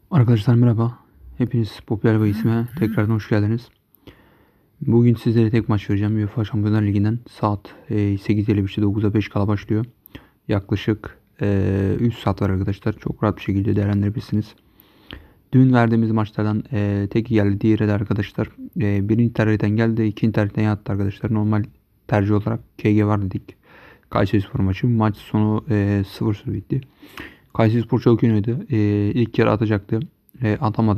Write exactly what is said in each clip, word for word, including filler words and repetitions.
Arkadaşlar merhaba. Hepiniz Popüler Bahis'ime tekrardan hoş geldiniz. Bugün sizlere tek maç vereceğim. UEFA Şampiyonlar Ligi'nden saat e, sekiz elli beşte dokuza beş kala başlıyor. Yaklaşık e, üç saat var arkadaşlar. Çok rahat bir şekilde değerlendirebilirsiniz. Dün verdiğimiz maçlardan e, teki geldi. Diğeri de arkadaşlar e, bir internetten geldi. iki internetten yattı arkadaşlar. Normal tercih olarak K G var dedik. Kayserispor maçı. Maç sonu e, sıfır sıfır bitti. Kayserispor çok iyi oynadı. E, ilk yarı atacaktı. E, atamadı.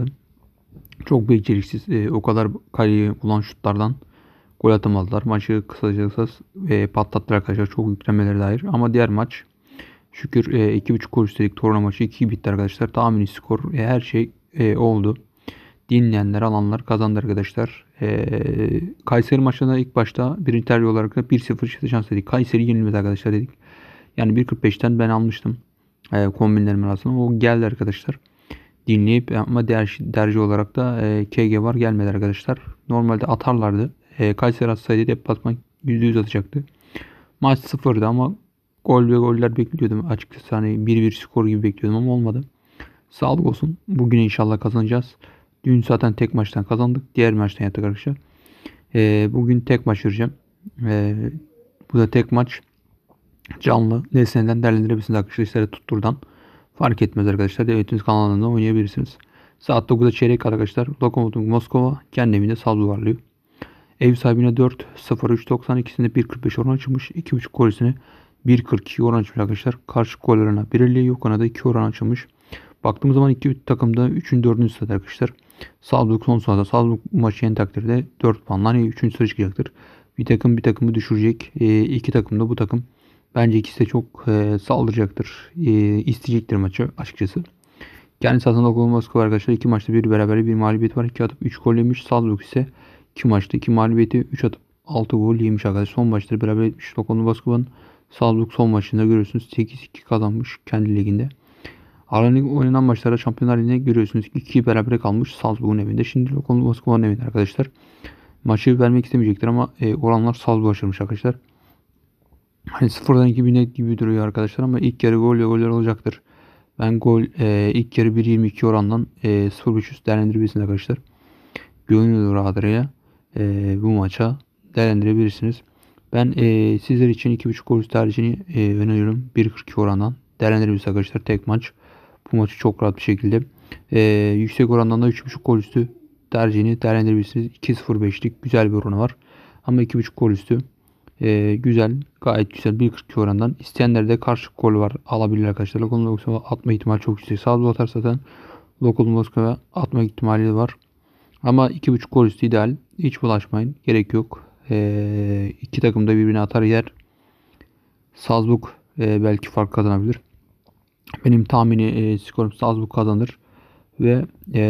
Çok beceriksiz. E, o kadar kaleye bulan şutlardan gol atamadılar. Maçı kısacası e, patlattılar arkadaşlar. Çok yüklenmeleri dair. Ama diğer maç şükür e, iki buçuk gol üstelik Torna maçı iki bitti arkadaşlar. Tahmini skor e, her şey e, oldu. Dinleyenler alanlar kazandı arkadaşlar. E, Kayseri maçında ilk başta birinci tercih olarak da bir sıfır çıktı şans dedik. Kayseri yenilmez arkadaşlar dedik. Yani bir kırk beşten ben almıştım. E, kombinlerim arasında. O geldi arkadaşlar dinleyip ama diğer derece olarak da e, K G var gelmedi arkadaşlar. Normalde atarlardı. E, Kayseri atsaydı deplasman yüzde yüz atacaktı. Maç sıfırdı ama gol ve goller bekliyordum. Açıkçası hani bir bir skor gibi bekliyordum ama olmadı. Sağlık olsun. Bugün inşallah kazanacağız. Dün zaten tek maçtan kazandık. Diğer maçtan yattık arkadaşlar. E, bugün tek maç vereceğim. E, bu da tek maç. Canlı nesneden değerlendirebilirsiniz arkadaşlar. İster tutturdan. Fark etmez arkadaşlar. Devletimiz kanalında oynayabilirsiniz. Saat dokuzda çeyrek arkadaşlar. Lokomotiv Moskova kendi evinde Salzburg ağırlıyor. Ev sahibine dört sıfır üç doksan ikisinde bir kırk beş oran açılmış. iki buçuk golüsüne bir kırk iki oran açılmış arkadaşlar. Karşı gol oranına bir elli, yok ona da iki oran açılmış. Baktığımız zaman iki takımda üçün dördüncü sırada arkadaşlar. Salzburg son sırada. Salzburg maçı yeni takdirde dört puanla hani üçüncü sıraya çıkacaktır. Bir takım bir takımı düşürecek. E, iki takım da bu takım. Bence ikisi de çok e, saldıracaktır. E, isteyecektir maçı açıkçası. Kendi sahasında Lokomotiv Moskova arkadaşlar iki maçta bir beraber bir mağlubiyet var. iki atıp üç gol yemiş. Salzburg ise iki maçta iki mağlubiyeti üç atıp altı gol yemiş arkadaşlar. Son maçları beraber etmiş Lokomotiv Moskova'nın. Salzburg son maçında görüyorsunuz sekiz iki kazanmış kendi liginde. Aralık oynanan maçlarda Şampiyonlar Ligi'nde görüyorsunuz iki beraber kalmış Salzburg'un evinde. Şimdi Lokomotiv Moskova'nın evinde arkadaşlar. Maçı vermek istemeyecektir ama e, oranlar Salzburg açılmış arkadaşlar. Hani sıfırdan iki bin gibi duruyor arkadaşlar ama ilk yarı gol ve goller olacaktır. Ben gol e, ilk yarı bir yirmi iki orandan e, sıfır buçuk üst değerlendirebilirsiniz arkadaşlar. Gönül rahatlığıyla e, bu maça değerlendirebilirsiniz. Ben e, sizler için iki buçuk gol üst tercihini e, öneriyorum. bir kırk iki orandan değerlendirebilirsiniz arkadaşlar. Tek maç. Bu maçı çok rahat bir şekilde. E, yüksek orandan da üç buçuk gol üstü tercihini değerlendirebilirsiniz. iki sıfır beşlik güzel bir oranı var. Ama iki buçuk gol üstü ee, güzel. Gayet güzel. bir kırk iki orandan. İsteyenler de karşı gol var. Alabilir arkadaşlar. Lokomotiv Moskova atma ihtimali çok yüksek. Sağ atar zaten Lokomotiv Moskova atma ihtimali var. Ama iki buçuk gol üstü ideal. Hiç bulaşmayın. Gerek yok. Ee, iki takım da birbirine atar yer. Salzburg e, belki fark kazanabilir. Benim tahmini e, skorum Salzburg kazanır. Ve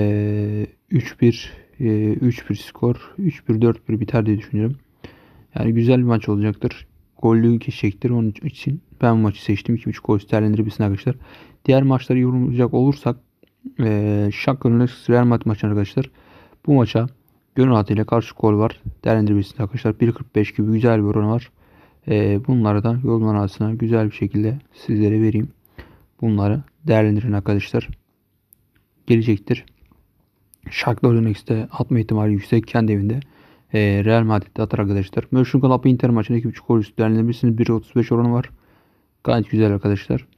e, üç bir e, üç bir skor. üç bir dört bir biter diye düşünüyorum. Yani güzel bir maç olacaktır. Gollü geçecektir. Onun için ben bu maçı seçtim. iki buçuk gol değerlendirebilirsin arkadaşlar. Diğer maçları yorumlayacak olursak ee, Shakhtar Real Madrid maçı arkadaşlar. Bu maça gönül rahatlığıyla karşı gol var. Değerlendirebilirsiniz arkadaşlar. bir kırk beş gibi güzel bir oranı var. Ee, bunları da yorumlar arasına güzel bir şekilde sizlere vereyim. Bunları değerlendirin arkadaşlar. Gelecektir. Shakhtar Donetsk'te atma ihtimali yüksek kendi evinde. E, Real Madrid'de atar arkadaşlar. Mönchengladbach Inter maçında iki buçuk gol üstü değerlendirebilirsiniz. bir otuz beş oranı var. Gayet güzel arkadaşlar.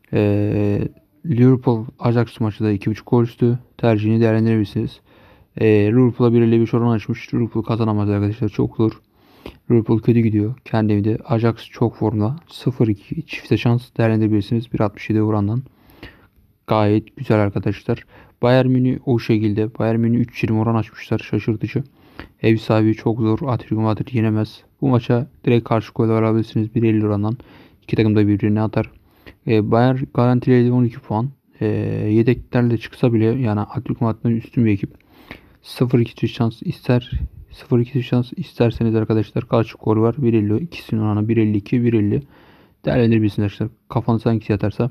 E, Liverpool Ajax maçı da iki buçuk gol üstü tercihini değerlendirebilirsiniz. E, Liverpool'a bir elli beş oran açmış. Liverpool kazanamaz arkadaşlar. Çok zor. Liverpool kötü gidiyor. Kendi evinde. Ajax çok formda. sıfır iki çifte şans değerlendirebilirsiniz. bir altmış yedi orandan. Gayet güzel arkadaşlar. Bayern Münih o şekilde. Bayern Münih üç yirmi oran açmışlar. Şaşırtıcı. Ev sahibi çok zor. Atletico Madrid yenemez. Bu maça direkt karşı gol alabilirsiniz. bir elli orandan. İki takım da birbirine atar. E, Bayern garantiledi on iki puan. E, yedeklerle çıksa bile yani Atletico Madrid'den üstün bir ekip. sıfır iki şans ister sıfır iki şans isterseniz arkadaşlar karşı gol var. bir elli ikisinin oranı bir elli iki bir elli değerlendirebilirsiniz arkadaşlar. Kafanıza hangisi yatarsa.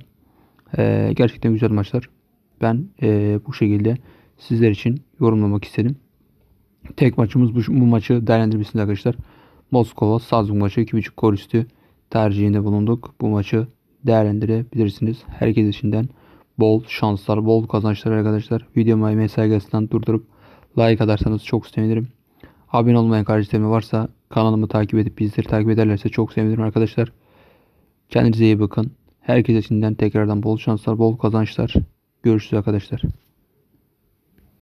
E, gerçekten güzel maçlar. Ben e, bu şekilde sizler için yorumlamak istedim. Tek maçımız bu, bu maçı değerlendirmesinde arkadaşlar. Moskova Salzburg maçı iki buçuk gol üstü tercihinde bulunduk. Bu maçı değerlendirebilirsiniz. Herkes içinden bol şanslar, bol kazançlar arkadaşlar. Videomu mesaj gelsinden durdurup like atarsanız çok sevinirim. Abone olmayan kardeşlerim varsa kanalımı takip edip bizleri takip ederlerse çok sevinirim arkadaşlar. Kendinize iyi bakın. Herkese şimdiden tekrardan bol şanslar, bol kazançlar. Görüşürüz arkadaşlar.